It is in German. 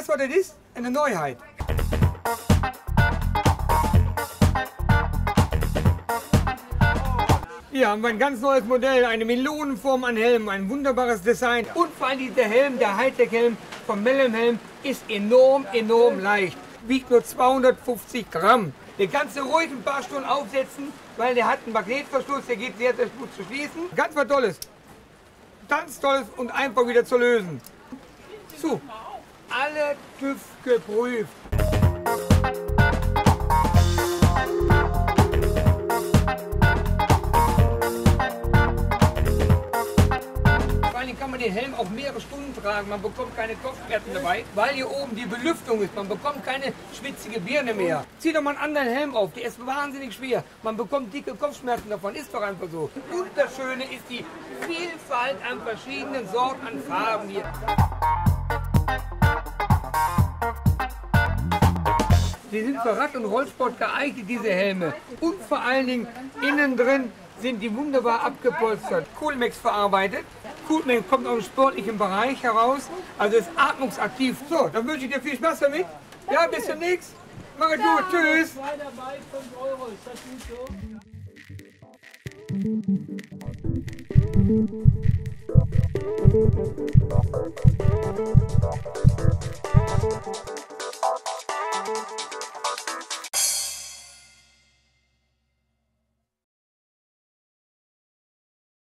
was das ist? Eine Neuheit. Hier haben wir ein ganz neues Modell, eine Melonenform an Helm, ein wunderbares Design. Und vor allem dieser Helm, der Hightech-Helm vom Melem Helm, ist enorm leicht. Wiegt nur 250 Gramm. Der kannst du ruhig ein paar Stunden aufsetzen, weil der hat einen Magnetverschluss, der geht sehr gut zu schließen. Ganz was Tolles. Ganz Tolles und einfach wieder zu lösen. So, alle TÜV geprüft. Kann man den Helm auch mehrere Stunden tragen, man bekommt keine Kopfschmerzen dabei, weil hier oben die Belüftung ist, man bekommt keine schwitzige Birne mehr. Zieh doch mal einen anderen Helm auf, der ist wahnsinnig schwer, man bekommt dicke Kopfschmerzen davon, ist doch einfach so. Und das Schöne ist die Vielfalt an verschiedenen Sorten an Farben hier. Sie sind für Rad- und Rollsport geeignet, diese Helme. Und vor allen Dingen innen drin sind die wunderbar abgepolstert, Coolmax verarbeitet. Coolmax kommt aus dem sportlichen Bereich heraus, also ist atmungsaktiv. So, dann wünsche ich dir viel Spaß damit. Ja, bis demnächst. Mach es gut, tschüss. Zwei dabei, 5 Euro, ist das gut so?